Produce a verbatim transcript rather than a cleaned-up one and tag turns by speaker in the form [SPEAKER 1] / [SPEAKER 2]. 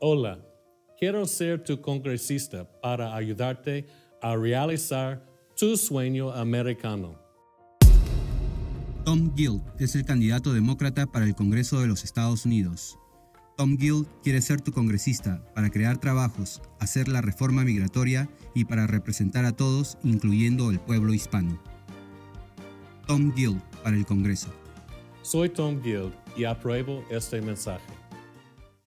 [SPEAKER 1] Hola, quiero ser tu congresista para ayudarte a realizar tu sueño americano.
[SPEAKER 2] Tom Guild es el candidato demócrata para el Congreso de los Estados Unidos. Tom Guild quiere ser tu congresista para crear trabajos, hacer la reforma migratoria y para representar a todos, incluyendo el pueblo hispano. Tom Guild para el Congreso.
[SPEAKER 1] Soy Tom Guild y apruebo este mensaje.